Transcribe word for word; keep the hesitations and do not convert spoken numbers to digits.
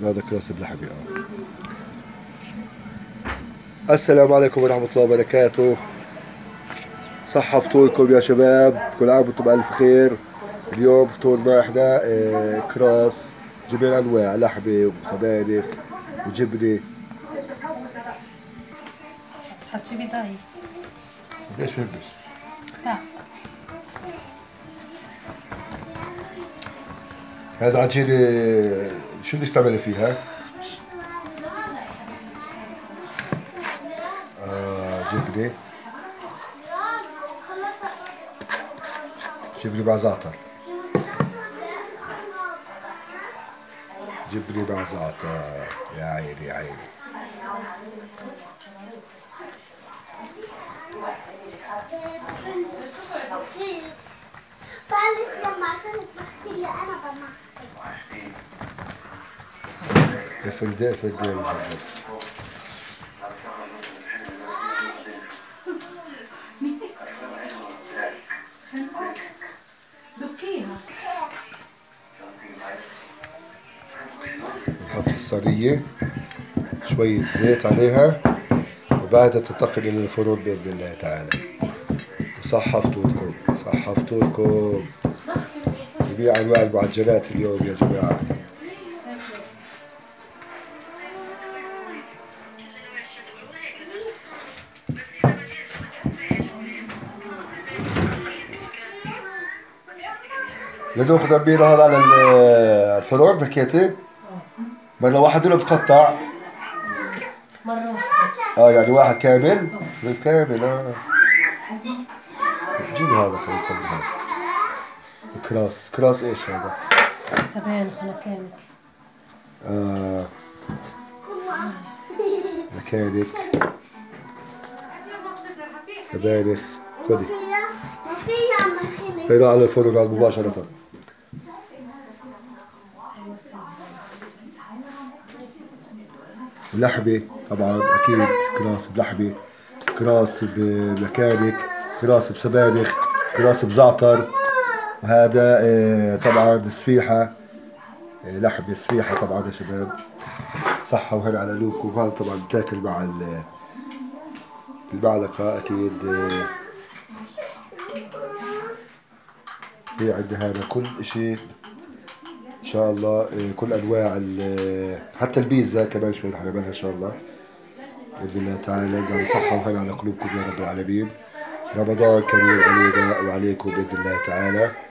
هذا كراس بلحمة. اه السلام عليكم ورحمة الله وبركاته. صحة فطوركم يا شباب، كل عام وانتم بألف خير. اليوم فطورنا احنا اه كراس جميع انواع لحمة وسبانخ وجبنة. تحطي بيضاية. قديش بهمش؟ لا هذا عجينة شو بدك تعملي فيها؟ آه جبنة جبنة مع زعتر، جبنة مع زعتر. يا عيني يا عيني. فلدان فلدان مجرد. دقيها. نحط الصينية شوية زيت عليها وبعدها تنتقل إلى الفرن بإذن الله تعالى. وصحة فطوركم، صحة فطوركم. جميع أنواع المعجنات اليوم يا جماعة. لناخذ أميرة هذا على الفرن حكيتي؟ مرة واحدة ولا بتقطع؟ مرة واحدة. اه يعني واحد كامل؟ رغيف كامل. اه جيبي هذا خلينا نسوي هذا. كراس، كراس ايش هذا؟ سبانخ مكانك. آه مكانك. سبانخ. خذي هيدا على الفرن هذا مباشرة. لحمة طبعا أكيد، كراس بلحمة، كراس بمكانك، كراس بسبانخ، كراس بزعتر. وهذا آه، طبعا سفيحة، آه، لحمة سفيحة طبعا يا شباب. صحة وهنا على قلوبكم. وهذا طبعا بتاكل مع المعلقة أكيد. آه، في عندنا هذا كل إشي إن شاء الله. آه، كل أنواع حتى البيتزا كمان شوي رح نعملها إن شاء الله بإذن الله تعالى. يعني صحة وهنا على قلوبكم يا رب العالمين. رمضان كريم علينا وعليكم بإذن الله تعالى.